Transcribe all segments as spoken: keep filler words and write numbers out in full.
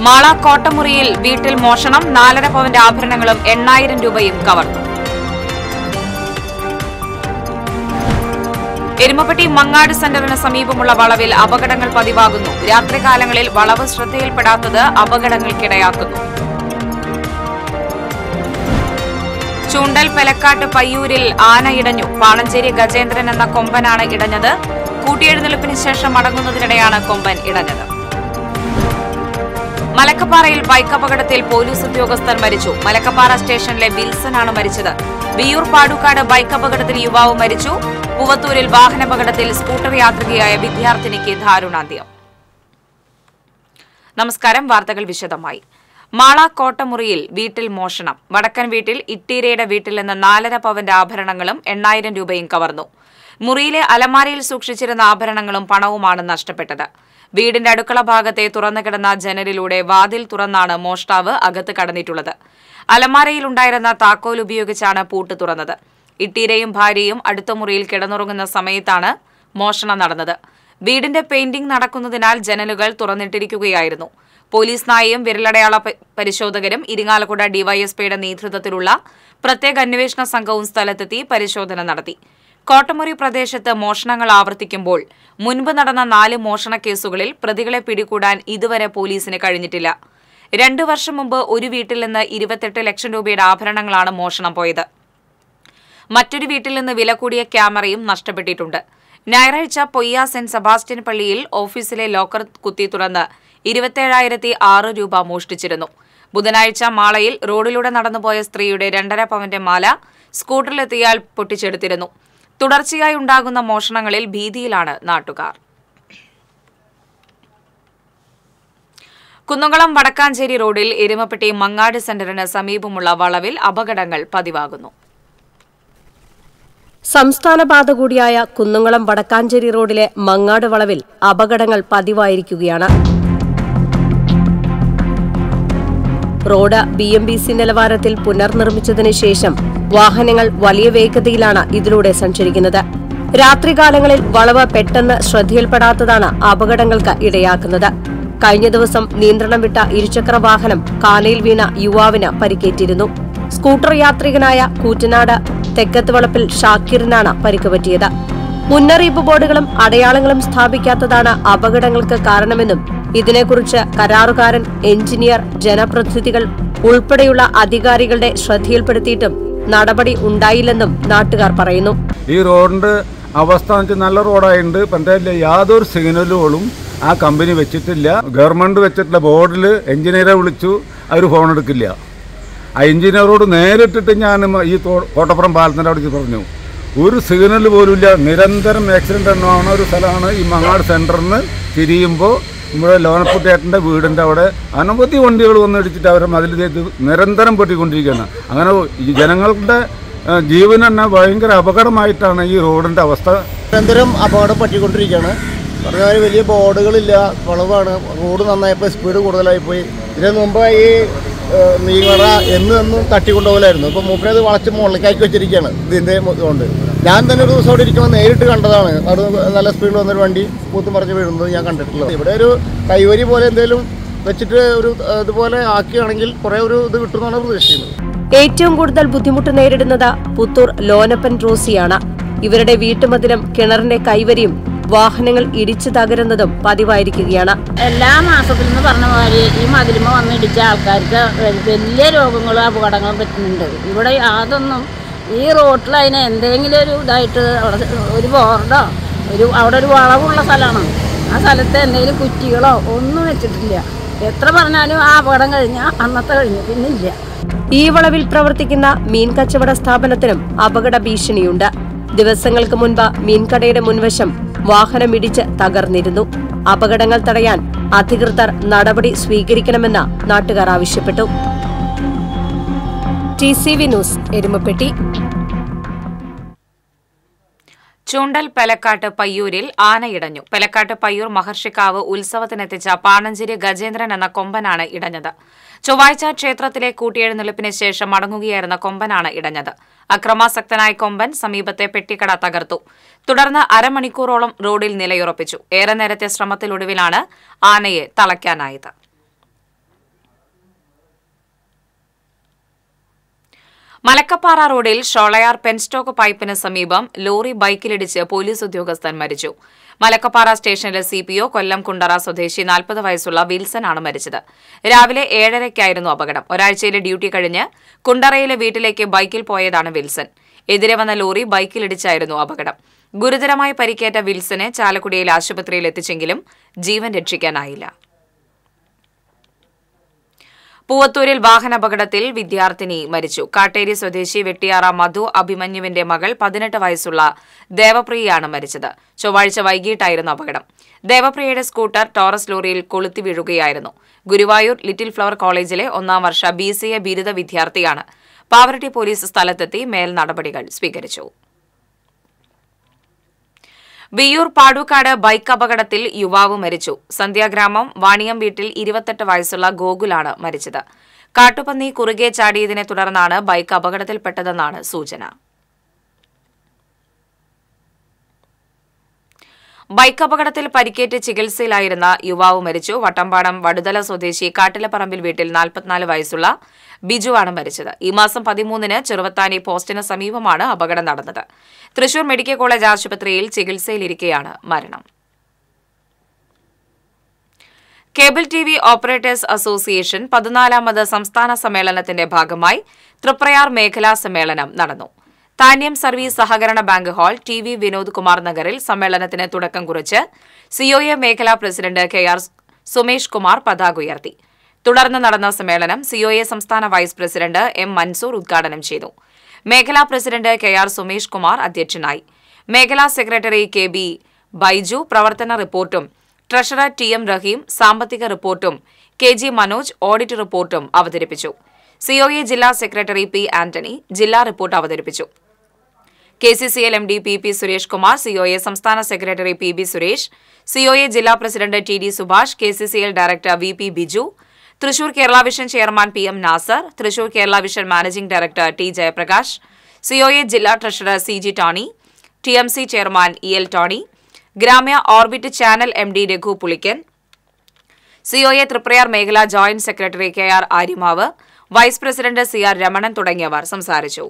മാള കോട്ടമുറിയിൽ വീട്ടിൽ മോഷണം, നാലര പവന്റെ ആഭരണങ്ങളും എണ്ണായിരം രൂപയും കവർന്നു. എരുമപ്പെട്ടി മങ്ങാട് സെന്ററിന് സമീപമുള്ള വളവിൽ അപകടങ്ങൾ പതിവാകുന്നു. രാത്രികാലങ്ങളിൽ വളവ് ശ്രദ്ധയിൽപ്പെടാത്തത് അപകടങ്ങൾക്കിടയാക്കുന്നു. ചൂണ്ടൽ പെലക്കാട്ട് പയ്യൂരിൽ ആന ഇടഞ്ഞു. പാണഞ്ചേരി ഗജേന്ദ്രൻ എന്ന കൊമ്പനാണ് ഇടഞ്ഞത്. കൂട്ടിയെഴുന്നള്ളിപ്പിന് ശേഷം മടങ്ങുന്നതിനിടെയാണ് കൊമ്പൻ ഇടഞ്ഞത്. മലക്കപ്പാറയിൽ ബൈക്ക് അപകടത്തിൽ പോലീസ് ഉദ്യോഗസ്ഥർ മരിച്ചു. മലക്കപ്പാറ സ്റ്റേഷനിലെ വിൽസനാണ് മരിച്ചത്. വിയൂർ പാടുക്കാട് ബൈക്ക് അപകടത്തിൽ യുവാവ് മരിച്ചു. പൂവത്തൂരിൽ വാഹനാപകടത്തിൽ സ്കൂട്ടർ യാത്രികയായ വിദ്യാർത്ഥിനിക്ക് ദാരുണാന്ത്യം. നമസ്കാരം. വാർത്തകൾ വിശദമായി. മാള കോട്ടമുറിയിൽ വീട്ടിൽ മോഷണം. വടക്കൻ വീട്ടിൽ ഇട്ടീരയുടെ വീട്ടിൽ നിന്ന് നാലര പവന്റെ ആഭരണങ്ങളും എണ്ണായിരം രൂപയും കവർന്നു. മുറിയിലെ അലമാരയിൽ സൂക്ഷിച്ചിരുന്ന ആഭരണങ്ങളും പണവുമാണ് നഷ്ടപ്പെട്ടത്. വീടിന്റെ അടുക്കള ഭാഗത്തെ തുറന്നുകിടന്ന ജനലിലൂടെ വാതിൽ തുറന്നാണ് മോഷ്ടാവ് അകത്ത് കടന്നിട്ടുള്ളത്. അലമാരയിലുണ്ടായിരുന്ന താക്കോൽ ഉപയോഗിച്ചാണ് പൂട്ട് തുറന്നത്. ഇട്ടീരയും ഭാര്യയും അടുത്ത മുറിയിൽ കിടന്നുറങ്ങുന്ന സമയത്താണ് മോഷണം നടന്നത്. വീടിന്റെ പെയിന്റിംഗ് നടക്കുന്നതിനാൽ ജനലുകൾ തുറന്നിട്ടിരിക്കുകയായിരുന്നു. പോലീസ് നായയും വിരലടയാള പരിശോധകരും ഇരിങ്ങാലക്കുട ഡിവൈഎസ്പിയുടെ നേതൃത്വത്തിലുള്ള പ്രത്യേക അന്വേഷണ സംഘവും സ്ഥലത്തെത്തി പരിശോധന നടത്തി. കോട്ടമുറി പ്രദേശത്ത് മോഷണങ്ങൾ ആവർത്തിക്കുമ്പോൾ മുൻപ് നടന്ന നാല് മോഷണ കേസുകളിൽ പ്രതികളെ പിടികൂടാൻ ഇതുവരെ പോലീസിന് കഴിഞ്ഞിട്ടില്ല. രണ്ടു വർഷം മുമ്പ് ഒരു വീട്ടിൽ നിന്ന് ഇരുപത്തെട്ട് ലക്ഷം രൂപയുടെ ആഭരണങ്ങളാണ് മോഷണം പോയത്. മറ്റൊരു വീട്ടിൽ നിന്ന് വില കൂടിയ ക്യാമറയും നഷ്ടപ്പെട്ടിട്ടുണ്ട്. ഞായറാഴ്ച പൊയ്യ സെന്റ് സെബാസ്റ്റ്യൻ പള്ളിയിൽ ഓഫീസിലെ ലോക്കർ കുത്തി തുറന്ന് ഇരുപത്തേഴായിരത്തി ആറ് രൂപ മോഷ്ടിച്ചിരുന്നു. ബുധനാഴ്ച മാളയിൽ റോഡിലൂടെ നടന്നുപോയ സ്ത്രീയുടെ രണ്ടര പവന്റെ മാല സ്കൂട്ടറിലെത്തിയാൽ പൊട്ടിച്ചെടുത്തിരുന്നു. തുടർച്ചയായി ഉണ്ടാകുന്ന മോഷണങ്ങളിൽ ഭീതിയിലാണ് നാട്ടുകാർ. കുന്നംകുളം വടക്കാഞ്ചേരി റോഡിൽ എരുമപ്പെട്ടി മങ്ങാട് സെന്ററിന് സമീപമുള്ള വളവിൽ അപകടങ്ങൾ പതിവാകുന്നു. സംസ്ഥാന പാത കൂടിയായ കുന്നംകുളം വടക്കാഞ്ചേരി റോഡിലെ മങ്ങാട് വളവിൽ അപകടങ്ങൾ പതിവായിരിക്കുകയാണ്. Road B M B C നിലവാരത്തിൽ പുനർനിർമ്മിച്ചതിനു ശേഷം വാഹനങ്ങൾ വലിയ വേഗതയിലാണ് ഇതിലൂടെ സഞ്ചരിക്കുന്നത്. രാത്രികാലങ്ങളിൽ വളവ് പെട്ടെന്ന് ശ്രദ്ധയിൽപ്പെടാത്തതാണ് അപകടങ്ങൾക്ക് ഇടയാക്കുന്നത്. കഴിഞ്ഞ ദിവസം നിയന്ത്രണം വിട്ട ഇരുചക്ര വാഹനം കാനയിൽ വീണ യുവാവിന് പരിക്കേറ്റിരുന്നു. സ്കൂട്ടർ യാത്രികനായ കൂറ്റനാട് തെക്കത്ത് വളപ്പിൽ ഷാക്കിറിനാണ് പരിക്ക് പറ്റിയത്. മുന്നറിയിപ്പ് ബോർഡുകളും അടയാളങ്ങളും സ്ഥാപിക്കാത്തതാണ് അപകടങ്ങൾക്ക് കാരണമെന്നും ഇതിനെക്കുറിച്ച് കരാറുകാരൻ, എഞ്ചിനീയർ, ജനപ്രതിനിധികൾ ഉൾപ്പെടെയുള്ള അധികാരികളുടെ ശ്രദ്ധയിൽപ്പെടുത്തിയിട്ടും നടപടി ഉണ്ടായില്ലെന്നും നാട്ടുകാർ പറയുന്നു. ഈ റോഡിന്റെ അവസ്ഥ നല്ല റോഡായിട്ടുണ്ട്. പഞ്ചായത്തിലെ യാതൊരു സിഗ്നലുകളും ആ കമ്പനി വെച്ചിട്ടില്ല. ഗവൺമെന്റ് വെച്ചിട്ടുള്ള ബോർഡിൽ എഞ്ചിനീയറെ വിളിച്ചു, അവർ ഫോൺ എടുക്കില്ല. ആ എഞ്ചിനീയറോട് നേരിട്ടിട്ട് ഞാൻ ഈ കോട്ടപ്പുറം പാലത്തിൻ്റെ അവിടെ പറഞ്ഞു, ഒരു സിഗ്നൽ പോലുമില്ല. നിരന്തരം ആക്സിഡന്റ് എണ്ണമാണ് ഒരു സ്ഥലമാണ് ഈ മങ്ങാട് സെന്ററിന് തിരിയുമ്പോൾ നമ്മുടെ ലോനപ്പുട്ടേട്ടൻ്റെ വീടിൻ്റെ അവിടെ അനവധി വണ്ടികൾ വന്ന് ഇടിച്ചിട്ട് അവരെ മതിൽ നിരന്തരം പൊട്ടിക്കൊണ്ടിരിക്കുകയാണ്. അങ്ങനെ ഈ ജനങ്ങളുടെ ജീവൻ തന്നെ ഭയങ്കര അപകടമായിട്ടാണ് ഈ റോഡിൻ്റെ അവസ്ഥ. നിരന്തരം അപകടം പറ്റിക്കൊണ്ടിരിക്കുകയാണ്. പറഞ്ഞാൽ വലിയ ബോർഡുകളില്ല, വളവാണ്. Road നന്നായപ്പോൾ speed കൂടുതലായിപ്പോയി. ഇതിന് മുമ്പ് ഈ നീങ്ങറ എന്ന് എന്നും തട്ടിക്കൊണ്ടുപോലായിരുന്നു. ഇപ്പോൾ മൂപ്പരെ അത് വളച്ച് മുകളിലേക്കാക്കി വെച്ചിരിക്കുകയാണ് ഇതിൻ്റെ കൊണ്ട്. ഞാൻ തന്നെ ഒരു ദിവസം അവിടെ ഇരിക്കുമ്പോൾ നേരിട്ട് കണ്ടതാണ്. അവിടെ നല്ല സ്പീഡിൽ വന്നൊരു വണ്ടി പൂത്ത് മറിഞ്ഞ് വീഴുന്നത് ഞാൻ കണ്ടിട്ടുള്ളത്. ഇവിടെ ഒരു കൈവരി പോലെ എന്തെങ്കിലും വെച്ചിട്ട് ഒരു ഇതുപോലെ ആക്കുകയാണെങ്കിൽ കുറേ ഒരു ഇത് കിട്ടുമെന്നാണ് പ്രതീക്ഷിക്കുന്നത്. ഏറ്റവും കൂടുതൽ ബുദ്ധിമുട്ട് നേരിടുന്നത് പുത്തൂർ ലോനപ്പൻ റോസിയാണ്. ഇവരുടെ വീട്ടുമതിലും കിണറിന്റെ കൈവരിയും വാഹനങ്ങൾ ഇടിച്ചു തകരുന്നതും പതിവായിരിക്കുകയാണ്. എല്ലാ മാസത്തിൽ നിന്ന് പറഞ്ഞ മാതിരി ഈ മതിലുമ വന്ന് ഇടിച്ച ആൾക്കാർക്ക് വലിയ രോഗങ്ങളും അപകടങ്ങളും പറ്റുന്നുണ്ട്. ഇവിടെ യാതൊന്നും ഈ റോട്ടിൽ അതിന് എന്തെങ്കിലും ഒരു ഇതായിട്ട് അവിടെ ഒരു ബോർഡോ ഒരു അവിടെ ഒരു വളവുള്ള സ്ഥലമാണ്. ആ സ്ഥലത്ത് എന്തെങ്കിലും കുറ്റികളോ ഒന്നും വെച്ചിട്ടില്ല. എത്ര പറഞ്ഞാലും ആ അപകടം കഴിഞ്ഞാൽ അന്നത്തെ കഴിഞ്ഞു, പിന്നില്ല. ഈ വളവിൽ പ്രവർത്തിക്കുന്ന മീൻ കച്ചവട സ്ഥാപനത്തിനും അപകട ഭീഷണിയുണ്ട്. ദിവസങ്ങൾക്ക് മുൻപ് മീൻകടയുടെ മുൻവശം വാഹനമിടിച്ച് തകർന്നിരുന്നു. അപകടങ്ങൾ തടയാൻ അധികൃതർ നടപടി സ്വീകരിക്കണമെന്ന് നാട്ടുകാർ ആവശ്യപ്പെട്ടു. T C V news, Erumapetty. Choondal Pelakkad പയ്യൂരിൽ ആനയിടഞ്ഞു. പെലക്കാട്ട് പയ്യൂർ മഹർഷിക്കാവ് ഉത്സവത്തിനെത്തിച്ച പാണഞ്ചേരി ഗജേന്ദ്രൻ എന്ന കൊമ്പനാണ് ഇടഞ്ഞത്. ചൊവ്വാഴ്ച ക്ഷേത്രത്തിലെ കൂട്ടിയെഴുന്നള്ളിപ്പിന് ശേഷം മടങ്ങുകയായിരുന്ന കൊമ്പനാണ് ഇടഞ്ഞത്. അക്രമാസക്തനായ കൊമ്പൻ സമീപത്തെ പെട്ടിക്കട തകർത്തു. തുടർന്ന് അരമണിക്കൂറോളം റോഡിൽ നിലയുറപ്പിച്ചു. ഏറെ നേരത്തെ ശ്രമത്തിലൊടുവിലാണ് ആനയെ തളയ്ക്കാനായത്. മലക്കപ്പാറ റോഡിൽ ഷോളയാർ പെൻസ്റ്റോക്ക് പൈപ്പിന് സമീപം ലോറി ബൈക്കിലിടിച്ച് പോലീസ് ഉദ്യോഗസ്ഥൻ മരിച്ചു. മലക്കപ്പാറ സ്റ്റേഷനിലെ C P O Kollam Kundara സ്വദേശി നാൽപ്പത് വയസ്സുള്ള വിൽസനാണ് മരിച്ചത്. രാവിലെ ഏഴരയ്ക്കായിരുന്നു അപകടം. ഒരാഴ്ചയിലെ ഡ്യൂട്ടി കഴിഞ്ഞ് കുണ്ടറയിലെ വീട്ടിലേക്ക് ബൈക്കിൽ പോയതാണ് വിൽസൺ. എതിരെ വന്ന ലോറി ബൈക്കിലിടിച്ചായിരുന്നു അപകടം. ഗുരുതരമായി പരിക്കേറ്റ വിൽസനെ ചാലക്കുടിയിൽ ആശുപത്രിയിൽ എത്തിച്ചെങ്കിലും ജീവൻ രക്ഷിക്കാനായില്ല. പൂവത്തൂരിൽ വാഹനാപകടത്തിൽ വിദ്യാർത്ഥിനി മരിച്ചു. കാട്ടേരി സ്വദേശി വെട്ടിയാറ മധു അഭിമന്യുവിന്റെ മകൾ പതിനെട്ട് വയസ്സുള്ള ദേവപ്രിയയാണ് മരിച്ചത്. ചൊവ്വാഴ്ച വൈകിട്ടായിരുന്നു അപകടം. ദേവപ്രിയയുടെ സ്കൂട്ടർ ടോറസ് ലോറിയിൽ കൊളുത്തി വീഴുകയായിരുന്നു. ഗുരുവായൂർ ലിറ്റിൽ ഫ്ലവർ കോളേജിലെ ഒന്നാം വർഷ ബി സി എ ബിരുദ വിദ്യാർത്ഥിയാണ്. പാവറട്ടി പോലീസ് സ്ഥലത്തെത്തി മേൽ നടപടികൾ സ്വീകരിച്ചു. വിയ്യൂർ പാടൂക്കാട് ബൈക്ക് അപകടത്തിൽ യുവാവ് മരിച്ചു. സന്ധ്യാഗ്രാമം വാണിയം വീട്ടിൽ ഇരുപത്തെട്ട് വയസ്സുള്ള ഗോകുലാണ് മരിച്ചത്. കാട്ടുപന്നി കുറുകെ ചാടിയതിനെ തുടർന്നാണ് ബൈക്ക് അപകടത്തിൽപ്പെട്ടതെന്നാണ് സൂചന. ബൈക്ക് അപകടത്തിൽ പരിക്കേറ്റ് ചികിത്സയിലായിരുന്ന യുവാവ് മരിച്ചു. വട്ടമ്പാടം വടുതല സ്വദേശി കാട്ടിലപ്പറമ്പിൽ വീട്ടിൽ നാൽപ്പത്തിനാല് വയസ്സുള്ള ബിജുവാണ് മരിച്ചത്. ഈ മാസം പതിമൂന്നിന് ചെറുവത്താനി പോസ്റ്റിന് സമീപമാണ് അപകടം നടന്നത്. തൃശൂർ മെഡിക്കൽ കോളേജ് ആശുപത്രിയിൽ ചികിത്സയിലിരിക്കെയാണ് മരണം. Cable T V operators association പതിനാലാമത് സംസ്ഥാന സമ്മേളനത്തിന്റെ ഭാഗമായി തൃപ്രയാർ മേഖലാ സമ്മേളനം നടന്നു. താന്യം സർവീസ് സഹകരണ bank hall T V Vinod Kumar നഗറിൽ സമ്മേളനത്തിന് തുടക്കം കുറിച്ച് സിഒഎ മേഖലാ president K R Sumesh Kumar പതാക ഉയർത്തി. തുടർന്ന് നടന്ന സമ്മേളനം സിഒഎ സംസ്ഥാന വൈസ് പ്രസിഡന്റ് എം മൻസൂർ ഉദ്ഘാടനം ചെയ്തു. മേഖലാ president K R Sumesh Kumar അധ്യക്ഷനായി. മേഖലാ സെക്രട്ടറി കെ ബി ബൈജു പ്രവർത്തന റിപ്പോർട്ടും ട്രഷറർ ടി എം റഹീം സാമ്പത്തിക റിപ്പോർട്ടും കെ ജി മനോജ് ഓഡിറ്റ് റിപ്പോർട്ടും അവതരിപ്പിച്ചു. സിഒഎ ജില്ലാ സെക്രട്ടറി പി ആന്റണി ജില്ലാ റിപ്പോർട്ട് അവതരിപ്പിച്ചു. K C C L M D P P Suresh Kumar, COA സംസ്ഥാന secretary P B Suresh, COA ജില്ലാ president T D Subhash, K C C L director V P Biju, Thrissur Kerala vision chairman P M Nasar, Thrissur Kerala vision managing director T Jayaprakash, COA ജില്ലാ treasurer C G Tony, T M C chairman E L Tony, Gramya orbit channel M D Raghu Pulickan, COA Triprayar മേഖലാ joint secretary K R Aryamav, vice president C R Ramanan തുടങ്ങിയവർ സംസാരിച്ചു.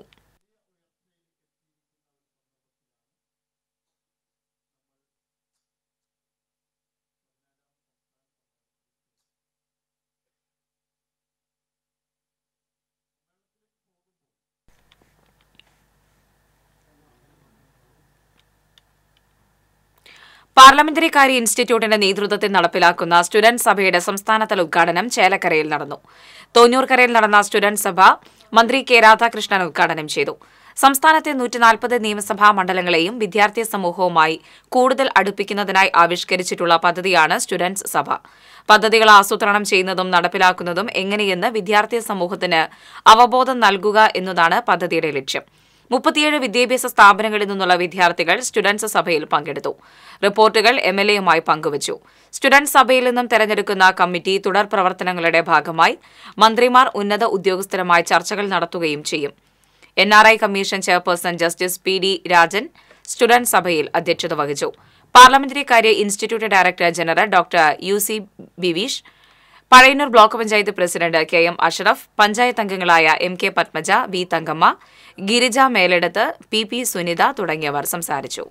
Parliamentary കാര്യ ഇൻസ്റ്റിറ്റ്യൂട്ടിന്റെ നേതൃത്വത്തിൽ നടപ്പിലാക്കുന്ന student സഭയുടെ സംസ്ഥാനതല ഉദ്ഘാടനം ചേലക്കരയിൽ നടന്നു. തോന്നൂർക്കരയിൽ നടന്ന സ്റ്റുഡന്റ് സഭ മന്ത്രി കെ രാധാകൃഷ്ണൻ ഉദ്ഘാടനം ചെയ്തു. സംസ്ഥാനത്തെ നൂറ്റിനാൽപ്പത് നിയമസഭാ മണ്ഡലങ്ങളെയും വിദ്യാർത്ഥി സമൂഹവുമായി കൂടുതൽ അടുപ്പിക്കുന്നതിനായി ആവിഷ്കരിച്ചിട്ടുള്ള പദ്ധതിയാണ് സ്റ്റുഡന്റ്സ് സഭ. പദ്ധതികൾ ആസൂത്രണം ചെയ്യുന്നതും നടപ്പിലാക്കുന്നതും എങ്ങനെയെന്ന് വിദ്യാർത്ഥി സമൂഹത്തിന് അവബോധം നൽകുക എന്നതാണ് പദ്ധതിയുടെ ലക്ഷ്യം. മുപ്പത്തിയേഴ് വിദ്യാഭ്യാസ സ്ഥാപനങ്ങളിൽ നിന്നുള്ള വിദ്യാർത്ഥികൾ സ്റ്റുഡന്റ്സ് സഭയിൽ പങ്കെടുത്തു. റിപ്പോർട്ടുകൾ എം എൽ എയുമായി പങ്കുവച്ചു. സ്റ്റുഡന്റ് സഭയിൽ നിന്നും തെരഞ്ഞെടുക്കുന്ന കമ്മിറ്റി തുടർ പ്രവർത്തനങ്ങളുടെ ഭാഗമായി മന്ത്രിമാർ ഉന്നത ഉദ്യോഗസ്ഥരുമായി ചർച്ചകൾ നടത്തുകയും ചെയ്യും. N R I commission chairperson justice P D Rajan student സഭയിൽ അധ്യക്ഷത വഹിച്ചു. പാർലമെന്ററി കാര്യ institute director general doctor U C Biveesh, Pazhayannur block panchayat president K M Ashraf, panchayat അംഗങ്ങളായ M K Padmaja, V Thankamma, Girija Meleduth, P P Sunitha തുടങ്ങിയവർ സംസാരിച്ചു.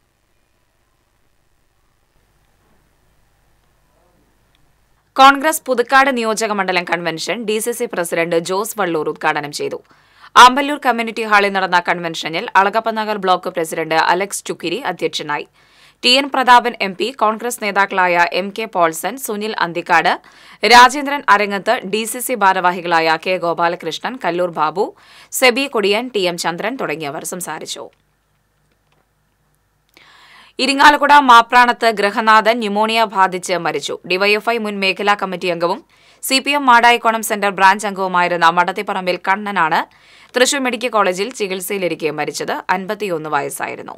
കോൺഗ്രസ് പുതുക്കാട് നിയോജക മണ്ഡലം convention D C C president Jose Vallur ഉദ്ഘാടനം ചെയ്തു. ആമ്പല്ലൂർ കമ്മ്യൂണിറ്റി ഹാളിൽ നടന്ന കൺവെൻഷനിൽ Alagappanagar block president Alex Chukkiri അധ്യക്ഷനായി. T N Prathapan M P, Congress നേതാക്കളായ M K Paulson, Sunil Anthikkad, Rajendran Arangath, D C C ഭാരവാഹികളായ K Gopalakrishnan, Kallur Babu, Sebi Kodiyan, T M Chandran തുടങ്ങിയവർ സംസാരിച്ചു. ഇരിങ്ങാലക്കുട മാപ്രാണത്ത് ഗൃഹനാഥൻ ന്യൂമോണിയ ബാധിച്ച് മരിച്ചു. ഡിവൈഎഫ്ഐ മുൻ മേഖലാ കമ്മിറ്റി അംഗവും C P M Madayikonam centre branch അംഗവുമായിരുന്ന മടത്തിപ്പറമ്പിൽ കണ്ണനാണ് തൃശൂർ മെഡിക്കൽ കോളേജിൽ ചികിത്സയിലിരിക്കെ മരിച്ചത്. അൻപത്തിയൊന്ന് വയസ്സായിരുന്നു.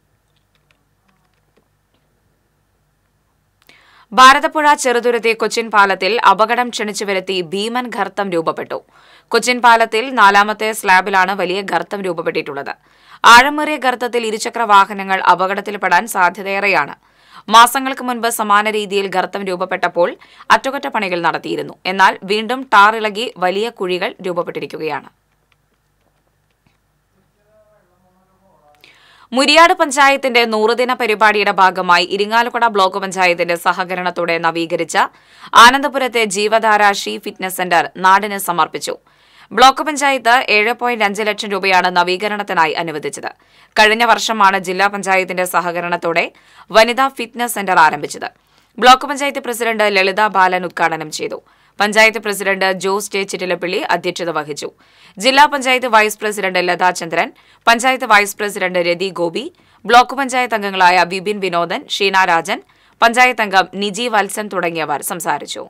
ഭാരതപ്പുഴ ചെറുതുരുത്തി കൊച്ചിൻ പാലത്തിൽ അപകടം ക്ഷണിച്ചു വരുത്തി ഭീമൻ ഗർത്തം രൂപപ്പെട്ടു. കൊച്ചിൻ പാലത്തിൽ നാലാമത്തെ സ്ലാബിലാണ് വലിയ ഗർത്തം രൂപപ്പെട്ടിട്ടുള്ളത്. ആഴമേറിയ ഗർത്തത്തിൽ ഇരുചക്ര വാഹനങ്ങൾ അപകടത്തിൽപ്പെടാൻ സാധ്യതയേറെയാണ്. മാസങ്ങൾക്ക് മുൻപ് സമാന രീതിയിൽ ഗർത്തം രൂപപ്പെട്ടപ്പോൾ അറ്റകുറ്റപ്പണികൾ നടത്തിയിരുന്നു. എന്നാൽ വീണ്ടും ടാർ ഇളകി വലിയ കുഴികൾ രൂപപ്പെട്ടിരിക്കുകയാണ്. മുരിയാട് പഞ്ചായത്തിന്റെ നൂറുദിന പരിപാടിയുടെ ഭാഗമായി ഇരിങ്ങാലക്കുട ബ്ലോക്ക് പഞ്ചായത്തിന്റെ സഹകരണത്തോടെ നവീകരിച്ച ആനന്ദപുരത്തെ ജീവധാര ഷീ ഫിറ്റ്നസ് സെന്റർ നാടിന് സമർപ്പിച്ചു. ബ്ലോക്ക് പഞ്ചായത്ത് ഏഴ് പോയിന്റ് അഞ്ച് ലക്ഷം രൂപയാണ് നവീകരണത്തിനായി അനുവദിച്ചത്. കഴിഞ്ഞ വർഷമാണ് ജില്ലാ പഞ്ചായത്തിന്റെ സഹകരണത്തോടെ വനിതാ ഫിറ്റ്നസ് സെന്റർ ആരംഭിച്ചത്. ബ്ലോക്ക് പഞ്ചായത്ത് പ്രസിഡന്റ് ലളിത ബാലൻ ഉദ്ഘാടനം ചെയ്തു. പഞ്ചായത്ത് പ്രസിഡന്റ് ജോസ് ജെ ചിറ്റിലപ്പള്ളി അധ്യക്ഷത വഹിച്ചു. ജില്ലാ panchayat vice president Latha Chandran, panchayat vice president Rathi Gopi, block panchayat അംഗങ്ങളായ വിപിൻ വിനോദൻ, ഷീന രാജൻ, പഞ്ചായത്ത് അംഗം നിജി വത്സൻ തുടങ്ങിയവർ സംസാരിച്ചു.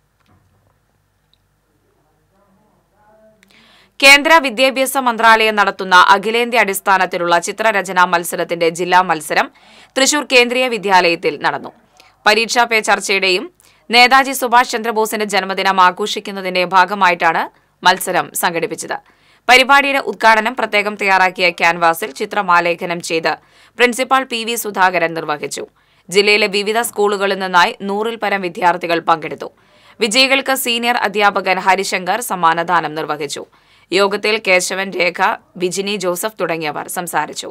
കേന്ദ്ര വിദ്യാഭ്യാസ മന്ത്രാലയം നടത്തുന്ന അഖിലേന്ത്യാ അടിസ്ഥാനത്തിലുള്ള ചിത്രരചനാ മത്സരത്തിന്റെ ജില്ലാ മത്സരം തൃശൂർ കേന്ദ്രീയ വിദ്യാലയത്തിൽ നടന്നു. പരീക്ഷാ പേ ചർച്ചയുടെയും നേതാജി സുഭാഷ് ചന്ദ്രബോസിന്റെ ജന്മദിനം ആഘോഷിക്കുന്നതിന്റെ ഭാഗമായിട്ടാണ് മത്സരം സംഘടിപ്പിച്ചത്. പരിപാടിയുടെ ഉദ്ഘാടനം പ്രത്യേകം തയ്യാറാക്കിയ ക്യാൻവാസിൽ ചിത്രമാലേഖനം ചെയ്ത് പ്രിൻസിപ്പാൾ പി വി സുധാകരൻ നിർവഹിച്ചു. ജില്ലയിലെ വിവിധ സ്കൂളുകളിൽ നിന്നായി നൂറിൽ പരം വിദ്യാർത്ഥികൾ പങ്കെടുത്തു. വിജയികൾക്ക് സീനിയർ അധ്യാപകൻ ഹരിശങ്കർ സമ്മാനദാനം നിർവഹിച്ചു. യോഗത്തിൽ കേശവൻ, രേഖ, വിജിനി ജോസഫ് തുടങ്ങിയവർ സംസാരിച്ചു.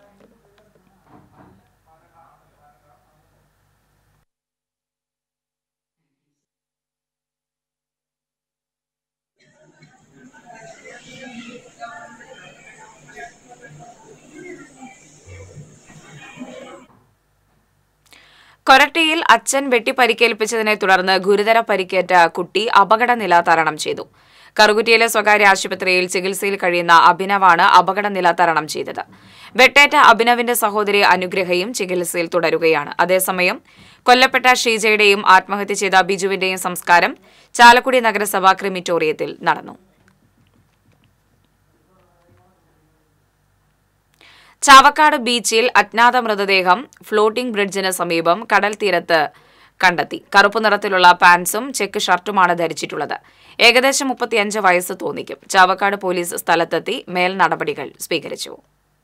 കൊരട്ടിയിൽ അച്ഛൻ വെട്ടിപ്പരിക്കേൽപ്പിച്ചതിനെ തുടർന്ന് ഗുരുതര പരിക്കേറ്റ കുട്ടി അപകടനില തരണം ചെയ്തു. കറുകുറ്റിയിലെ സ്വകാര്യ ആശുപത്രിയിൽ ചികിത്സയിൽ കഴിയുന്ന അഭിനവാണ് അപകടനില തരണം ചെയ്തത്. വെട്ടേറ്റ അഭിനവിന്റെ സഹോദരി അനുഗ്രഹയും ചികിത്സയിൽ തുടരുകയാണ്. അതേസമയം കൊല്ലപ്പെട്ട ഷീജയുടെയും ആത്മഹത്യ ചെയ്ത ബിജുവിന്റെയും സംസ്കാരം ചാലക്കുടി നഗരസഭ ക്രിമിറ്റോറിയത്തിൽ നടന്നു. ചാവക്കാട് ബീച്ചിൽ അജ്ഞാത മൃതദേഹം ഫ്ലോട്ടിംഗ് ബ്രിഡ്ജിന് സമീപം കടൽ തീരത്ത് കണ്ടെത്തി. കറുപ്പ് നിറത്തിലുള്ള പാൻസും ചെക്ക് ഷർട്ടുമാണ് ധരിച്ചിട്ടുള്ളത്. ഏകദേശം മുപ്പത്തിയഞ്ച് വയസ്സ് തോന്നിക്കും. ചാവക്കാട് പോലീസ് സ്ഥലത്തെത്തി മേൽ നടപടികൾ സ്വീകരിച്ചു.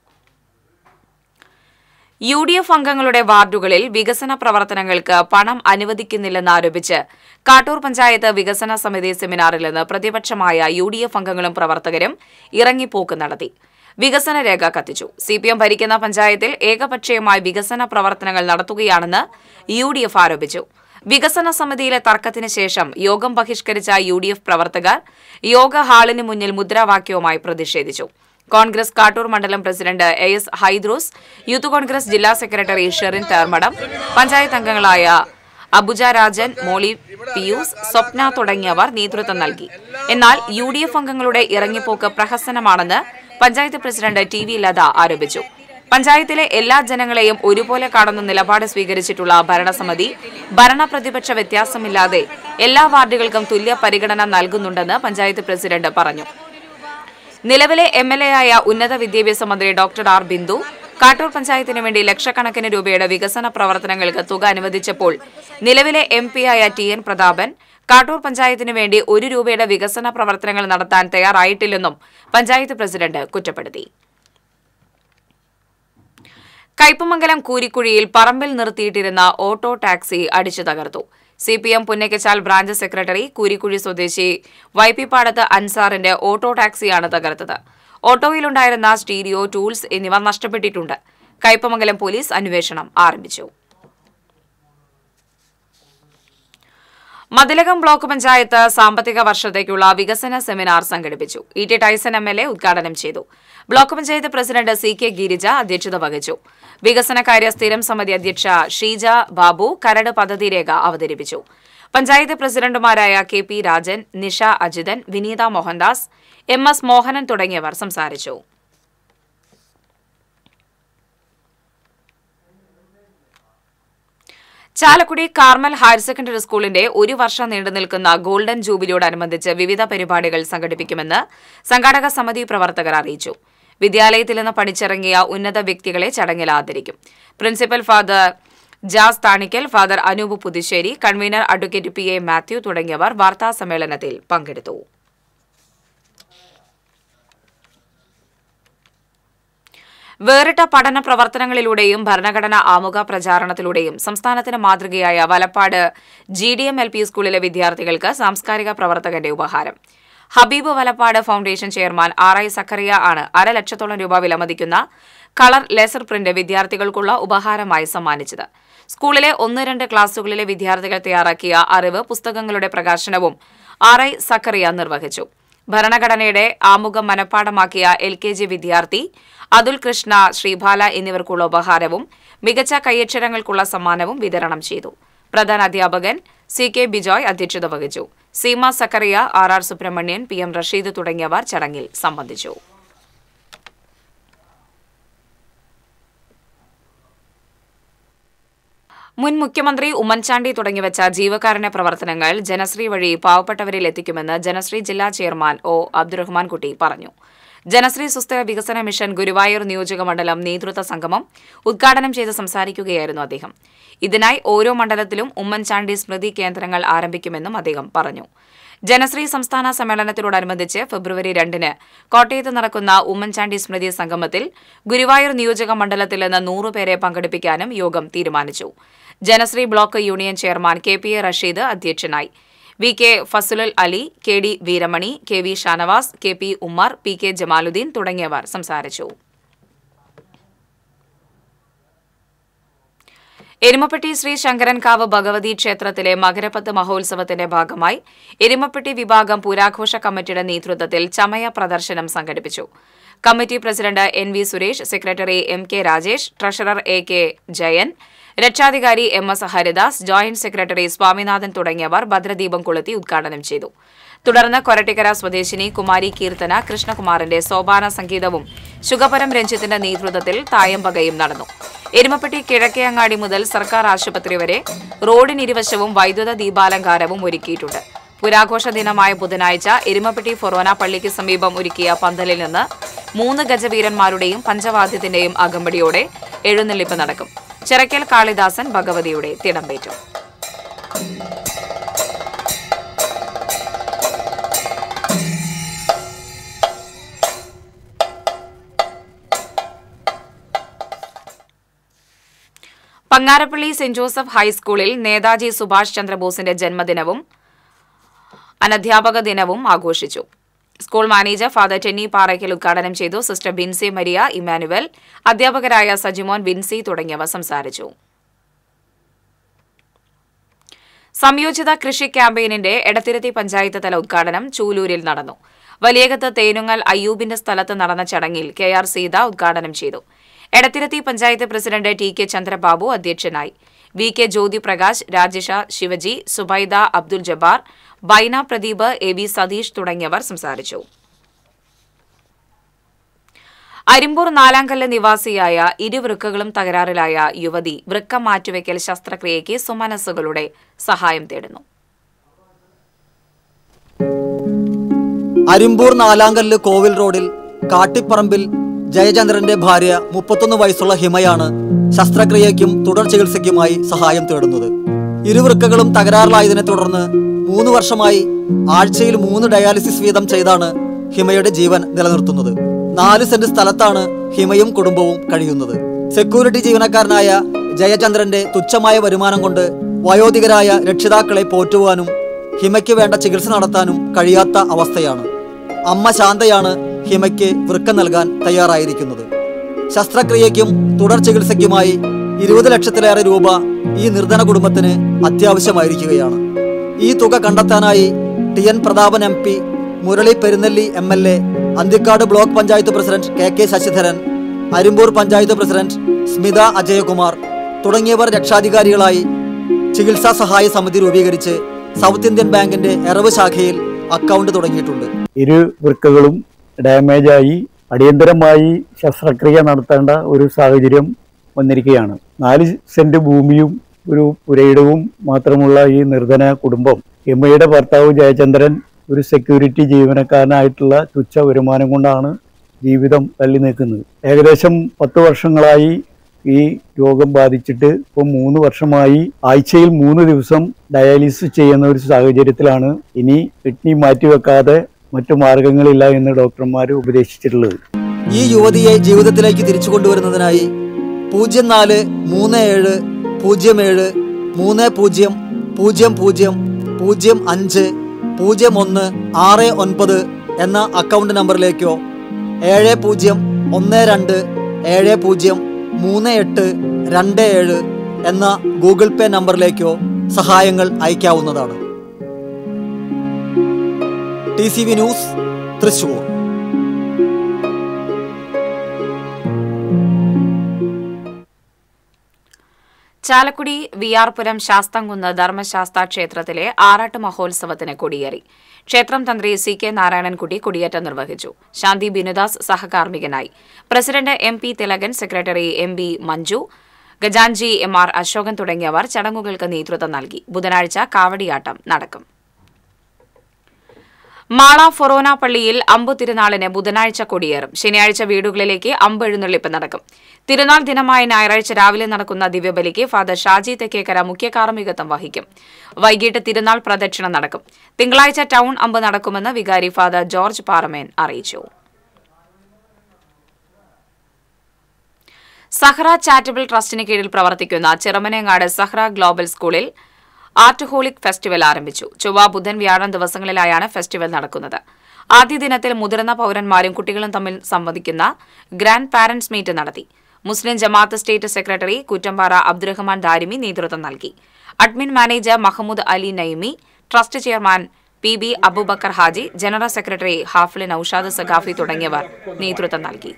യു ഡി എഫ് അംഗങ്ങളുടെ വാർഡുകളിൽ വികസന പ്രവർത്തനങ്ങൾക്ക് പണം അനുവദിക്കുന്നില്ലെന്നാരോപിച്ച് കാട്ടൂർ പഞ്ചായത്ത് വികസന സമിതി സെമിനാറിൽ നിന്ന് പ്രതിപക്ഷമായ യു ഡി എഫ് അംഗങ്ങളും പ്രവർത്തകരും ഇറങ്ങിപ്പോക്ക് നടത്തി. വികസന രേഖ കത്തിച്ചു. സി പി എം ഭരിക്കുന്ന പഞ്ചായത്തിൽ ഏകപക്ഷീയമായി വികസന പ്രവർത്തനങ്ങൾ നടത്തുകയാണെന്ന് യു ഡി എഫ് ആരോപിച്ചു. വികസന സമിതിയിലെ തർക്കത്തിന് ശേഷം യോഗം ബഹിഷ്കരിച്ച യു ഡി എഫ് പ്രവർത്തകർ യോഗ ഹാളിന് മുന്നിൽ മുദ്രാവാക്യവുമായി പ്രതിഷേധിച്ചു. കോൺഗ്രസ് കാട്ടൂർ മണ്ഡലം president A S Haidrus, youth Congress ജില്ലാ സെക്രട്ടറി ഷെറിൻ തേർമടം, പഞ്ചായത്ത് അംഗങ്ങളായ അബുജ രാജൻ, മോളി പിയൂസ്, സ്വപ്ന തുടങ്ങിയവർ നേതൃത്വം നൽകി. എന്നാൽ യു ഡി എഫ് അംഗങ്ങളുടെ ഇറങ്ങിപ്പോക്ക് പ്രഹസനമാണെന്ന് panchayat president T V Latha ആരോപിച്ചു. പഞ്ചായത്തിലെ എല്ലാ ജനങ്ങളെയും ഒരുപോലെ കാണുന്ന നിലപാട് സ്വീകരിച്ചിട്ടുള്ള ഭരണസമിതി ഭരണപ്രതിപക്ഷ വ്യത്യാസമില്ലാതെ എല്ലാ വാർഡുകൾക്കും തുല്യ പരിഗണന നൽകുന്നുണ്ടെന്ന് പഞ്ചായത്ത് പ്രസിഡന്റ് പറഞ്ഞു. നിലവിലെ എം എൽ എ ആയ ഉന്നത വിദ്യാഭ്യാസ മന്ത്രി ഡോക്ടർ ആർ ബിന്ദു കാട്ടൂർ പഞ്ചായത്തിന് വേണ്ടി ലക്ഷക്കണക്കിന് രൂപയുടെ വികസന പ്രവർത്തനങ്ങൾക്ക് തുക അനുവദിച്ചപ്പോൾ നിലവിലെ എം പി ആയ ടി എൻ പ്രതാപൻ കാട്ടൂർ പഞ്ചായത്തിന് വേണ്ടി ഒരു രൂപയുടെ വികസന പ്രവർത്തനങ്ങൾ നടത്താൻ തയ്യാറായിട്ടില്ലെന്നും പഞ്ചായത്ത് പ്രസിഡന്റ് കുറ്റപ്പെടുത്തി. കയ്പമംഗലം കൂരിക്കുഴിയിൽ പറമ്പിൽ നിർത്തിയിട്ടിരുന്ന ഓട്ടോ ടാക്സി അടിച്ചു തകർത്തു. C P M Punnakkachal branch secretary Koorikkuzhi സ്വദേശി വൈപ്പിപ്പാടത്ത് അൻസാറിന്റെ ഓട്ടോ ടാക്സിയാണ് തകർത്തത്. ഓട്ടോയിലുണ്ടായിരുന്ന സ്റ്റീരിയോ, ടൂൾസ് എന്നിവ നഷ്ടപ്പെട്ടിട്ടുണ്ട്. കയ്പമംഗലം പോലീസ് അന്വേഷണം ആരംഭിച്ചു. മതിലകം ബ്ലോക്ക് പഞ്ചായത്ത് സാമ്പത്തിക വർഷത്തേക്കുള്ള വികസന സെമിനാർ സംഘടിപ്പിച്ചു. E T Tyson M L A ഉദ്ഘാടനം ചെയ്തു. Block panchayat president C K Girija അധ്യക്ഷത വഹിച്ചു. വികസനകാര്യ സ്ഥിരം സമിതി അധ്യക്ഷ ഷീജ ബാബു കരട് പദ്ധതി രേഖ അവതരിപ്പിച്ചു. പഞ്ചായത്ത് പ്രസിഡന്റുമാരായ K P Rajan, Nisha Ajithan, Vineetha Mohandas, M S Mohanan തുടങ്ങിയവർ സംസാരിച്ചു. ചാലക്കുടി കാർമൽ ഹയർ സെക്കൻഡറി സ്കൂളിന്റെ ഒരു വർഷം നീണ്ടുനിൽക്കുന്ന ഗോൾഡൻ ജൂബിലിയോടനുബന്ധിച്ച് വിവിധ പരിപാടികൾ സംഘടിപ്പിക്കുമെന്ന് സംഘാടക സമിതി പ്രവർത്തകർ അറിയിച്ചു. വിദ്യാലയത്തിൽ നിന്ന് പഠിച്ചിറങ്ങിയ ഉന്നത വ്യക്തികളെ ചടങ്ങിൽ ആദരിക്കും. Principal father Jaz Thanikkal, father Anoop Puthussery, convener advocate P A Mathew തുടങ്ങിയവർ വാർത്താസമ്മേളനത്തിൽ പങ്കെടുത്തു. വേറിട്ട പഠന പ്രവർത്തനങ്ങളിലൂടെയും ഭരണഘടനാ ആമുഖ പ്രചാരണത്തിലൂടെയും സംസ്ഥാനത്തിന് മാതൃകയായ Valappad G D M L P സ്കൂളിലെ വിദ്യാർത്ഥികൾക്ക് സാംസ്കാരിക പ്രവർത്തകന്റെ ഉപഹാരം. Habeeb Valappad foundation chairman R I Zakariya ആണ് അര ലക്ഷത്തോളം രൂപ വിലമതിക്കുന്ന കളർ ലേസർ പ്രിന്റ് വിദ്യാർത്ഥികൾക്കുള്ള ഉപഹാരമായി സമ്മാനിച്ചത്. സ്കൂളിലെ ഒന്ന് രണ്ട് ക്ലാസുകളിലെ വിദ്യാർത്ഥികൾ തയ്യാറാക്കിയ അറിവ് പുസ്തകങ്ങളുടെ പ്രകാശനവും ആർ ഐ സക്കറിയ നിർവഹിച്ചു. ഭരണഘടനയുടെ ആമുഖം മനഃപ്പാഠമാക്കിയ എൽ കെ ജി വിദ്യാർത്ഥി അതുൽ കൃഷ്ണ, ശ്രീബാല എന്നിവർക്കുള്ള ഉപഹാരവും മികച്ച കൈയക്ഷരങ്ങൾക്കുള്ള സമ്മാനവും വിതരണം ചെയ്തു. പ്രധാന അധ്യാപകൻ സി കെ ബിജോയ് അധ്യക്ഷത വഹിച്ചു. Seema Zakariya, R R Subramanian, P M Rasheed തുടങ്ങിയവർ ചടങ്ങിൽ സംബന്ധിച്ചു. മുൻ മുഖ്യമന്ത്രി ഉമ്മൻചാണ്ടി തുടങ്ങിവച്ച ജീവകാരുണ്യ പ്രവർത്തനങ്ങൾ ജനശ്രീ വഴി പാവപ്പെട്ടവരിൽ എത്തിക്കുമെന്ന് ജനശ്രീ ജില്ലാ ചെയർമാൻ ഒ അബ്ദുറഹ്മാൻകുട്ടി പറഞ്ഞു. ജനശ്രീ സുസ്ഥിര വികസന മിഷൻ ഗുരുവായൂർ നിയോജക മണ്ഡലം നേതൃത്വ സംഗമം ഉദ്ഘാടനം ചെയ്ത് സംസാരിക്കുകയായിരുന്നു അദ്ദേഹം. ഇതിനായി ഓരോ മണ്ഡലത്തിലും ഉമ്മൻചാണ്ടി സ്മൃതി കേന്ദ്രങ്ങൾ ആരംഭിക്കുമെന്നും അദ്ദേഹം പറഞ്ഞു. ജനശ്രീ സംസ്ഥാന സമ്മേളനത്തോടനുബന്ധിച്ച് ഫെബ്രുവരി രണ്ടിന് കോട്ടയത്ത് നടക്കുന്ന ഉമ്മൻചാണ്ടി സ്മൃതി സംഗമത്തിൽ ഗുരുവായൂർ നിയോജക മണ്ഡലത്തിൽ നിന്ന് നൂറുപേരെ പങ്കെടുപ്പിക്കാനും യോഗം തീരുമാനിച്ചു. Janasree block union chairman K P A Rasheed അധ്യക്ഷനായി. V K Fasalul Ali, K D Veeramani, K V Shanavas, K P Ummer, P K Jamaluddin തുടങ്ങിയവർ സംസാരിച്ചു. എരുമപ്പെട്ടി ശ്രീ ശങ്കരൻകാവ് ഭഗവതി ക്ഷേത്രത്തിലെ മകരപ്പത്ത് മഹോത്സവത്തിന്റെ ഭാഗമായി എരുമപ്പെട്ടി വിഭാഗം പുരാഘോഷ കമ്മിറ്റിയുടെ നേതൃത്വത്തിൽ ചമയ പ്രദർശനം സംഘടിപ്പിച്ചു. Committee president N V Suresh, secretary M K Rajesh, treasurer A K Jayan, രക്ഷാധികാരി M S Haridas, joint secretary Swaminathan തുടങ്ങിയവർ ഭദ്രദീപം കൊളുത്തി ഉദ്ഘാടനം ചെയ്തു. തുടർന്ന് കൊരട്ടിക്കര സ്വദേശിനി കുമാരി കീർത്തന കൃഷ്ണകുമാറിന്റെ സോപാന സംഗീതവും ശുഗപരം രഞ്ജിത്തിന്റെ നേതൃത്വത്തിൽ തായമ്പകയും നടന്നു. എരുമപ്പെട്ടി കിഴക്കേയങ്ങാടി മുതൽ സർക്കാർ ആശുപത്രി വരെ റോഡിനിരുവശവും വൈദ്യുത ദീപാലങ്കാരവും ഒരുക്കിയിട്ടുണ്ട്. പുരാഘോഷ ദിനമായ ബുധനാഴ്ച എരുമപ്പെട്ടി ഫൊറോന പള്ളിക്ക് സമീപം ഒരുക്കിയ പന്തലിൽ നിന്ന് മൂന്ന് ഗജവീരന്മാരുടെയും പഞ്ചവാദ്യത്തിന്റെയും അകമ്പടിയോടെ എഴുന്നള്ളിപ്പ് നടക്കും. ചിറക്കൽ കാളിദാസൻ ഭഗവതിയുടെ തിടമ്പേറ്റും. പങ്ങാരപ്പള്ളി സെന്റ് ജോസഫ് ഹൈസ്കൂളിൽ നേതാജി സുഭാഷ് ചന്ദ്രബോസിന്റെ ജന്മദിനവും അനധ്യാപക ദിനവും ആഘോഷിച്ചു. School manager father Tenny Parakkal ഉദ്ഘാടനം ചെയ്തു. സിസ്റ്റർ ബിൻസി മരിയ, ഇമ്മാനുവൽ, അധ്യാപകരായ സജിമോൻ, ബിൻസി തുടങ്ങിയവർ സംസാരിച്ചു. സംയോജിത കൃഷി ക്യാമ്പയിനിന്റെ എടത്തിരുത്തി പഞ്ചായത്ത് തല ഉദ്ഘാടനം ചൂലൂരിൽ നടന്നു. വലിയകത്ത് തേനുങ്ങൽ അയ്യൂബിന്റെ സ്ഥലത്ത് നടന്ന ചടങ്ങിൽ കെ ആർ സീത ഉദ്ഘാടനം ചെയ്തു. Edathiruthy panchayat president T K Chandrababu അധ്യക്ഷനായി. V K Jyothi Prakash, Rajesha Shivaji, Subaida Abdul Jabbar, Baina Pradeep, A V Satheesh തുടങ്ങിയവർ സംസാരിച്ചു. അരിമ്പൂർ നാലാങ്കല്ല് നിവാസിയായ ഇരുവൃക്കകളും തകരാറിലായ യുവതി വൃക്ക മാറ്റിവെക്കൽ ശസ്ത്രക്രിയയ്ക്ക് സുമനസ്സുകളുടെ സഹായം തേടുന്നു. അരിമ്പൂർ നാലാങ്കല്ല് കോവിൽ റോഡിൽ കാട്ടിപ്പറമ്പിൽ ജയചന്ദ്രന്റെ ഭാര്യ മുപ്പത്തൊന്ന് വയസ്സുള്ള ഹിമയാണ് ശസ്ത്രക്രിയയ്ക്കും തുടർ ചികിത്സയ്ക്കുമായി സഹായം തേടുന്നത്. ഇരുവൃക്കകളും തകരാറിലായതിനെ തുടർന്ന് മൂന്ന് വർഷമായി ആഴ്ചയിൽ മൂന്ന് ഡയാലിസിസ് വീതം ചെയ്താണ് ഹിമയുടെ ജീവൻ നിലനിർത്തുന്നത്. നാല് സെന്റ് സ്ഥലത്താണ് ഹിമയും കുടുംബവും കഴിയുന്നത്. സെക്യൂരിറ്റി ജീവനക്കാരനായ ജയചന്ദ്രന്റെ തുച്ഛമായ വരുമാനം കൊണ്ട് വയോധികരായ രക്ഷിതാക്കളെ പോറ്റുവാനും ഹിമയ്ക്ക് വേണ്ട ചികിത്സ നടത്താനും കഴിയാത്ത അവസ്ഥയാണ്. അമ്മ ശാന്തയാണ് ഹിമയ്ക്ക് വൃക്ക നൽകാൻ തയ്യാറായിരിക്കുന്നത്. ശസ്ത്രക്രിയയ്ക്കും തുടർ ചികിത്സയ്ക്കുമായി ഇരുപത് ലക്ഷത്തിലേറെ രൂപ ഈ നിർധന കുടുംബത്തിന് അത്യാവശ്യമായിരിക്കുകയാണ്. ഈ തുക കണ്ടെത്താനായി T N Prathapan M P, Murali Perunnelli M L A, Anthikad block panchayat president K K Sasidharan, Arimpur panchayat president Smitha Ajayakumar തുടങ്ങിയവർ രക്ഷാധികാരികളായി ചികിത്സാ സഹായ സമിതി രൂപീകരിച്ച് സൗത്ത് ഇന്ത്യൻ ബാങ്കിന്റെ എറവ് ശാഖയിൽ അക്കൗണ്ട് തുടങ്ങിയിട്ടുണ്ട്. ഇരു വൃക്കകളും ഡാമേജായി അടിയന്തരമായി ശസ്ത്രക്രിയ നടത്തേണ്ട ഒരു സാഹചര്യം വന്നിരിക്കുകയാണ്. നാല് സെന്റ് ഭൂമിയും ഒരു പുരയിടവും മാത്രമുള്ള ഈ നിർധന കുടുംബം, ഹിമയുടെ ഭർത്താവ് ജയചന്ദ്രൻ ഒരു സെക്യൂരിറ്റി ജീവനക്കാരനായിട്ടുള്ള തുച്ഛ വരുമാനം കൊണ്ടാണ് ജീവിതം തള്ളി നീക്കുന്നത്. ഏകദേശം പത്ത് വർഷങ്ങളായി ഈ രോഗം ബാധിച്ചിട്ട് ഇപ്പോൾ മൂന്ന് വർഷമായി ആഴ്ചയിൽ മൂന്ന് ദിവസം ഡയാലിസിസ് ചെയ്യുന്ന ഒരു സാഹചര്യത്തിലാണ്. ഇനി കിഡ്നി മാറ്റിവെക്കാതെ മറ്റു മാർഗങ്ങളില്ല എന്ന് ഡോക്ടർമാർ ഉപദേശിച്ചിട്ടുള്ളത്. ഈ യുവതിയെ ജീവിതത്തിലേക്ക് തിരിച്ചു കൊണ്ടുവരുന്നതിനായി പൂജ്യം നാല് മൂന്ന് ഏഴ് പൂജ്യം ഏഴ് മൂന്ന് പൂജ്യം പൂജ്യം പൂജ്യം പൂജ്യം അഞ്ച് പൂജ്യം ഒന്ന് ആറ് ഒൻപത് എന്ന അക്കൗണ്ട് നമ്പറിലേക്കോ ഏഴ് പൂജ്യം ഒന്ന് രണ്ട് ഏഴ് പൂജ്യം മൂന്ന് എട്ട് രണ്ട് ഏഴ് എന്ന ഗൂഗിൾ പേ നമ്പറിലേക്കോ സഹായങ്ങൾ അയക്കാവുന്നതാണ്. T C V news, Thrissur. Chalakudy Viyarpuram Sasthamkunnu Dharmasastha ക്ഷേത്രത്തിലെ ആറാട്ട് മഹോത്സവത്തിന് കൊടിയേറി. ക്ഷേത്രം തന്ത്രി സി കെ നാരായണൻകുട്ടി കൊടിയേറ്റം നിർവഹിച്ചു. ശാന്തി ബിനുദാസ് സഹകാർമ്മികനായി. President M P Thilakan, secretary M B Manju, ഗജാൻജി എം ആർ അശോകൻ തുടങ്ങിയവർ ചടങ്ങുകൾക്ക് നേതൃത്വം നൽകി. ബുധനാഴ്ച കാവടിയാട്ടം നടക്കും. മാള ഫൊറോന പള്ളിയിൽ അമ്പു തിരുനാളിന് ബുധനാഴ്ച കൊടിയേറും. ശനിയാഴ്ച വീടുകളിലേക്ക് അമ്പ് എഴുന്നള്ളിപ്പ് നടക്കും. തിരുനാൾ ദിനമായ ഞായറാഴ്ച രാവിലെ നടക്കുന്ന ദിവ്യബലിക്ക് ഫാദർ ഷാജി തെക്കേക്കര മുഖ്യ കാർമ്മികത്വം വഹിക്കും. വൈകിട്ട് തിരുനാൾ പ്രദക്ഷിണം നടക്കും. തിങ്കളാഴ്ച ടൌൺ അമ്പ് നടക്കുമെന്ന് വികാരി ഫാദർ ജോർജ് പാറമേൻ അറിയിച്ചു. സഹ്റ ചാരിറ്റബിൾ ട്രസ്റ്റിന് കീഴിൽ പ്രവർത്തിക്കുന്ന ചിറമനേങ്ങാട് സഹ്റ ഗ്ലോബൽ സ്കൂളിൽ ആർട്ട്ഹോളിക് ഫെസ്റ്റിവൽ ആരംഭിച്ചു. ചൊവ്വ, ബുധൻ, വ്യാഴം ദിവസങ്ങളിലായാണ് ഫെസ്റ്റിവൽ നടക്കുന്നത്. ആദ്യ ദിനത്തിൽ മുതിർന്ന പൌരന്മാരും കുട്ടികളും തമ്മിൽ സംവദിക്കുന്ന ഗ്രാൻഡ് പാരന്റ്സ് മീറ്റ് നടത്തി. Muslim Jamaat state secretary Koottampara Abdurahman Darimi നേതൃത്വം നൽകി. Admin manager Mahmood Ali Nayimi, trust chairman P B Aboobacker Haji, general secretary Hafil Noushad Saqafi തുടങ്ങിയവർ നേതൃത്വം നൽകി.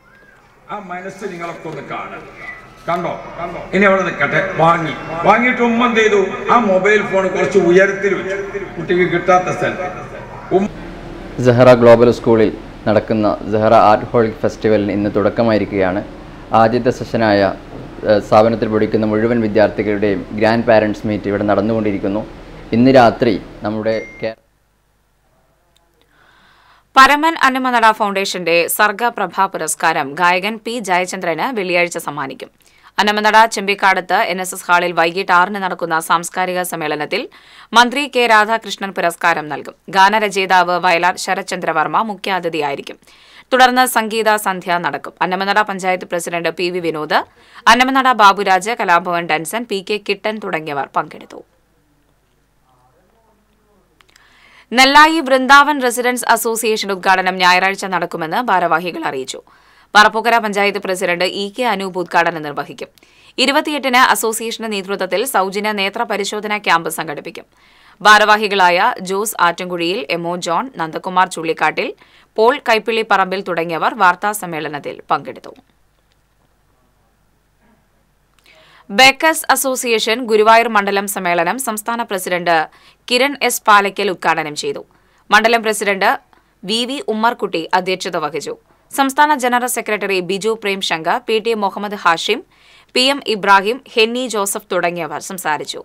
കണ്ടോ കണ്ടോ ഇനി അവിടെ നിൽക്കട്ടെ. വാങ്ങി വാങ്ങിയിട്ട് ഉമ്മ എന്ത് ചെയ്തു? ആ മൊബൈൽ ഫോൺ കുറച്ച് ഉയരത്തിൽ വെച്ചു, കുട്ടിക്ക് കിട്ടാത്ത സ്ഥലത്ത്. സഹ്റ ഗ്ലോബൽ സ്കൂളിൽ നടക്കുന്ന സഹ്റ ആർട്ട് ഹോളിക് ഫെസ്റ്റിവലിന് ഇന്ന് തുടക്കമായിരിക്കുകയാണ്. ആദ്യത്തെ സെഷനായ സ്ഥാപനത്തിൽ പഠിക്കുന്ന മുഴുവൻ വിദ്യാർത്ഥികളുടെയും ഗ്രാൻഡ് പാരൻസ് മീറ്റ് ഇവിടെ നടന്നുകൊണ്ടിരിക്കുന്നു. ഇന്ന് രാത്രി നമ്മുടെ പരമൻ അന്നമനട ഫൗണ്ടേഷന്റെ സർഗപ്രഭ പുരസ്കാരം ഗായകൻ പി ജയചന്ദ്രന് വെള്ളിയാഴ്ച സമ്മാനിക്കും. Annamanada Chembikkadath N S S ഹാളിൽ വൈകിട്ട് ആറിന് നടക്കുന്ന സാംസ്കാരിക സമ്മേളനത്തിൽ മന്ത്രി കെ രാധാകൃഷ്ണൻ പുരസ്കാരം നൽകും. ഗാനരചയിതാവ് വയലാർ ശരത്ചന്ദ്രവർമ്മ മുഖ്യാതിഥിയായിരിക്കും. തുടർന്ന് സംഗീത സന്ധ്യ നടക്കും. Annamanada panchayat president P V Vinod, Annamanada Baburaj, Kalabhavan Danson, P K Kittan തുടങ്ങിയവർ പങ്കെടുത്തു. നെല്ലായി വൃന്ദാവൻ റെസിഡൻസ് അസോസിയേഷൻ ഉദ്ഘാടനം ഞായറാഴ്ച നടക്കുമെന്ന് ഭാരവാഹികൾ അറിയിച്ചു. Parappukara panchayat president E K Anoop ഉദ്ഘാടനം നിർവഹിക്കും. ഇരുപത്തിയെട്ടിന് അസോസിയേഷന്റെ നേതൃത്വത്തിൽ സൌജന്യ നേത്ര പരിശോധനാ ക്യാമ്പ് സംഘടിപ്പിക്കും. ഭാരവാഹികളായ Jose Attankuzhiyil, M O John, Nandakumar Chullikattil, Paul Kaippilly Parambil തുടങ്ങിയവർ വാർത്താസമ്മേളനത്തിൽ പങ്കെടുത്തു. ബേക്കേഴ്സ് അസോസിയേഷൻ ഗുരുവായൂർ മണ്ഡലം സമ്മേളനം സംസ്ഥാന പ്രസിഡന്റ് കിരൺ എസ് പാലയ്ക്കൽ ഉദ്ഘാടനം ചെയ്തു. മണ്ഡലം പ്രസിഡന്റ് വി വി ഉമ്മർകുട്ടി അധ്യക്ഷത വഹിച്ചു. സംസ്ഥാന general secretary Biju Prem Shankar, P T Muhammad Hashim, P M Ibrahim, Henny Joseph തുടങ്ങിയവർ സംസാരിച്ചു.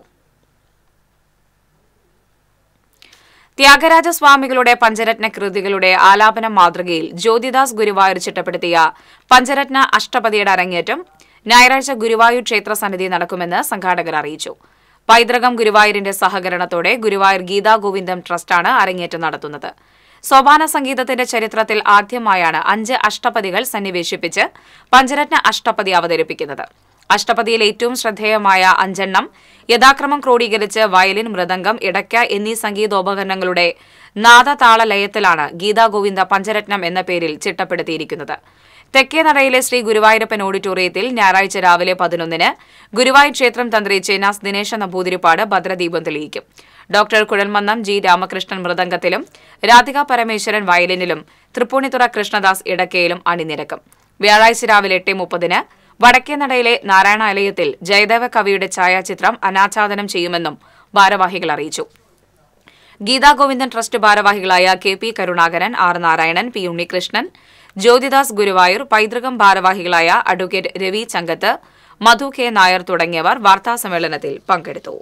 ത്യാഗരാജസ്വാമികളുടെ പഞ്ചരത്ന കൃതികളുടെ ആലാപന മാതൃകയിൽ ജ്യോതിദാസ് ഗുരുവായൂർ ചിട്ടപ്പെടുത്തിയ പഞ്ചരത്ന അഷ്ടപതിയുടെ അരങ്ങേറ്റം ഞായറാഴ്ച ഗുരുവായൂർ ക്ഷേത്ര സന്നിധി നടക്കുമെന്ന് സംഘാടകർ അറിയിച്ചു. പൈതൃകം ഗുരുവായൂരിന്റെ സഹകരണത്തോടെ ഗുരുവായൂർ ഗീതാ ഗോവിന്ദം ട്രസ്റ്റാണ് അരങ്ങേറ്റം നടത്തുന്നത്. സോപാന സംഗീതത്തിന്റെ ചരിത്രത്തിൽ ആദ്യമായാണ് അഞ്ച് അഷ്ടപതികൾ സന്നിവേശിപ്പിച്ച് പഞ്ചരത്ന അഷ്ടപതി അവതരിപ്പിക്കുന്നത്. അഷ്ടപതിയിൽ ഏറ്റവും ശ്രദ്ധേയമായ അഞ്ചെണ്ണം യഥാക്രമം ക്രോഡീകരിച്ച് വയലിൻ, മൃദംഗം, ഇടയ്ക്ക എന്നീ സംഗീതോപകരണങ്ങളുടെ നാദതാള ലയത്തിലാണ് ഗീതാഗോവിന്ദ പഞ്ചരത്നം എന്ന പേരിൽ ചിട്ടപ്പെടുത്തിയിരിക്കുന്നത്. തെക്കേനടയിലെ ശ്രീ ഗുരുവായൂരപ്പൻ ഓഡിറ്റോറിയത്തിൽ ഞായറാഴ്ച രാവിലെ പതിനൊന്നിന് ഗുരുവായൂർ ക്ഷേത്രം തന്ത്രി ചേനാസ് ദിനേശ നമ്പൂതിരിപ്പാട് ഭദ്രദീപം തെളിയിക്കും. ഡോക്ടർ കുഴൽമന്നം ജി രാമകൃഷ്ണൻ മൃദംഗത്തിലും രാധിക പരമേശ്വരൻ വയലിനിലും തൃപ്പൂണിത്തുറ കൃഷ്ണദാസ് ഇടക്കയിലും അണിനിരക്കും. വ്യാഴാഴ്ച രാവിലെ എട്ട് മുപ്പതിന് വടക്കേനടയിലെ നാരായണാലയത്തിൽ ജയദേവ കവിയുടെ ഛായാചിത്രം അനാച്ഛാദനം ചെയ്യുമെന്നും ഭാരവാഹികൾ അറിയിച്ചു. ഗീതാഗോവിന്ദൻ ട്രസ്റ്റ് ഭാരവാഹികളായ K P Karunakaran, R Narayanan, P Unnikrishnan, Jyothidas Guruvayur, Paithrukam ഭാരവാഹികളായ അഡ്വക്കേറ്റ് രവി ചങ്കത്ത്, മധു കെ നായർ തുടങ്ങിയവർ വാർത്താസമ്മേളനത്തിൽ പങ്കെടുത്തു.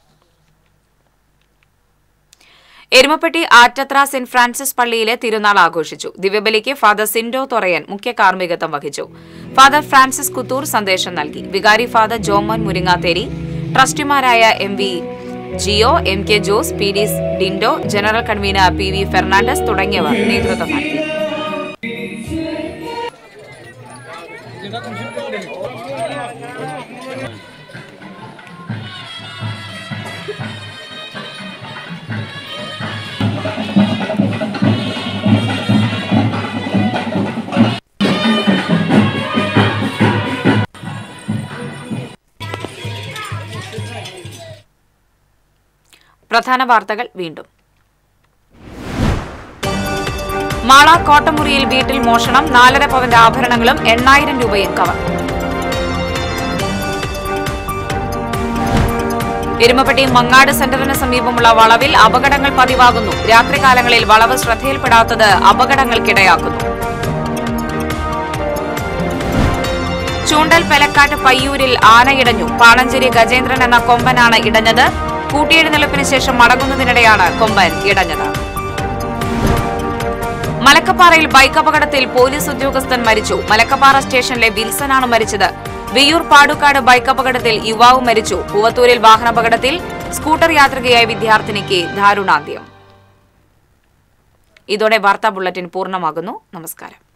എരുമപ്പെട്ടി ആറ്റത്ര സെന്റ് ഫ്രാൻസിസ് പള്ളിയിലെ തിരുനാൾ ആഘോഷിച്ചു. ദിവ്യബലിക്ക് ഫാദർ സിൻഡോ തൊറയൻ മുഖ്യ കാർമ്മികത്വം വഹിച്ചു. ഫാദർ ഫ്രാൻസിസ് കുത്തൂർ സന്ദേശം നൽകി. വികാരി ഫാദർ ജോമോൻ മുരിങ്ങാത്തേരി, ട്രസ്റ്റിമാരായ M V Jio, M K Jose, P D Dindo, general convener P V Fernandes തുടങ്ങിയവർ നേതൃത്വം നൽകി. പ്രധാന വാർത്തകൾ വീണ്ടും. മാള കോട്ടമുറിയിൽ വീട്ടിൽ മോഷണം, നാലര പവന്റെ ആഭരണങ്ങളും എണ്ണായിരം രൂപയും കവർന്നു. എരുമപ്പെട്ടി മങ്ങാട് സെന്ററിന് സമീപമുള്ള വളവിൽ അപകടങ്ങൾ പതിവാകുന്നു. രാത്രികാലങ്ങളിൽ വളവ് ശ്രദ്ധയിൽപ്പെടാത്തത് അപകടങ്ങൾക്കിടയാക്കുന്നു. ചൂണ്ടൽ പെലക്കാട്ട് പയ്യൂരിൽ ആന ഇടഞ്ഞു. പാണഞ്ചേരി ഗജേന്ദ്രൻ എന്ന കൊമ്പനാണ് ഇടഞ്ഞത്. കൂട്ടിയെഴുന്നള്ളിപ്പിന് ശേഷം മടങ്ങുന്നതിനിടെയാണ് കൊമ്പൻ ഇടഞ്ഞത്. മലക്കപ്പാറയിൽ ബൈക്ക് അപകടത്തിൽ പോലീസ് ഉദ്യോഗസ്ഥൻ മരിച്ചു. മലക്കപ്പാറ സ്റ്റേഷനിലെ വിൽസനാണ് മരിച്ചത്. വിയ്യൂർ പാടുക്കാട് ബൈക്ക് അപകടത്തിൽ യുവാവ് മരിച്ചു. പൂവത്തൂരിൽ വാഹനാപകടത്തിൽ സ്കൂട്ടർ യാത്രികയായ വിദ്യാർത്ഥിനിക്ക് ദാരുണാന്ത്യം. ഇതോടെ വാർത്താ ബുള്ളറ്റിൻ പൂർണ്ണമാകുന്നു. നമസ്കാരം.